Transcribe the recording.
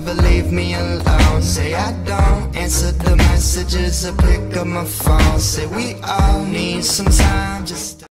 never leave me alone. Say I don't answer the messages or pick up my phone. Say we all need some time just